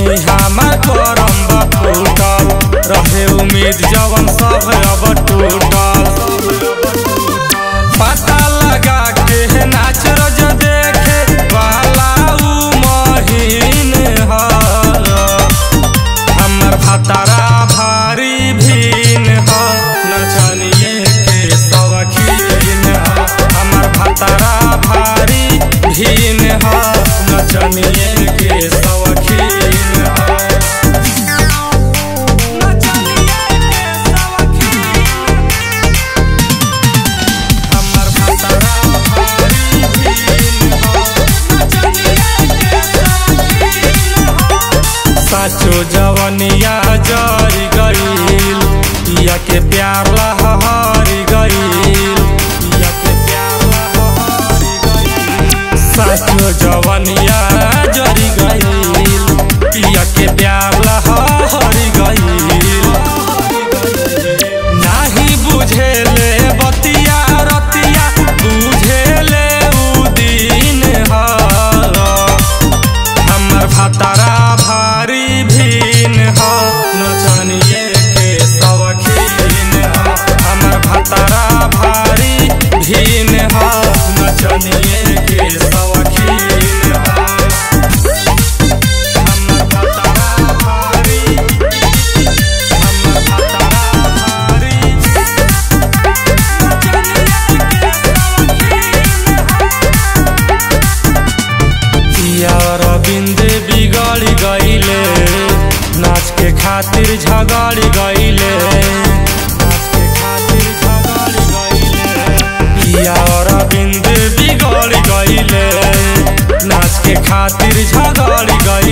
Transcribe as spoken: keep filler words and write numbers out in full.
हमार करम बा फूटल रहे उम्मीद जवन सब अब टूटल। पता लगा के नाच रोज देखे वाला उ महीन ह हमर भतारा भारी भीन ह नचनिए के शौकीन ह हमर भतारा भारी भीन ह नचनिए के शौकीन ह। साचो जवनिया जरी गईल पिया के प्यार लहरी गईल पिया के प्यार लहरी गईल साचो जवनिया जरी गईल पिया के प्यार लहरी गईल। नाही बुझेले बतिया रतिया बुझेले उ दिन ह हमर भतारा भारी भीन ह नचनिए के शौकीन ह हमर भतारा भारी भीन ह नचनिए के शौकीन ह। हमर भतारा भारी हमर भतारा भारी पिया रविंद बिगड़ गईले नाच के खातिर झगड़ गईले नाच के खातिर झगड़ गईले पिया रविंद बिगड़ गईले नाच के खातिर झगड़ गईले।